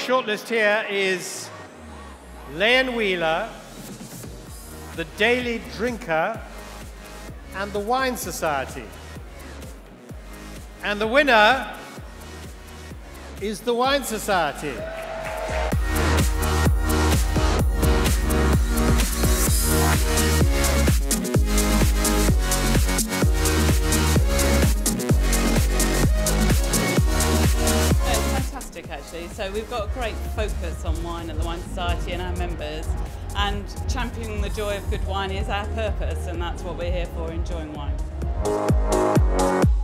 shortlist here is Leon Wheeler, The Daily Drinker, and the Wine Society. And the winner is the Wine Society. Actually, so we've got a great focus on wine at the Wine Society and our members, and championing the joy of good wine is our purpose, and that's what we're here for, enjoying wine.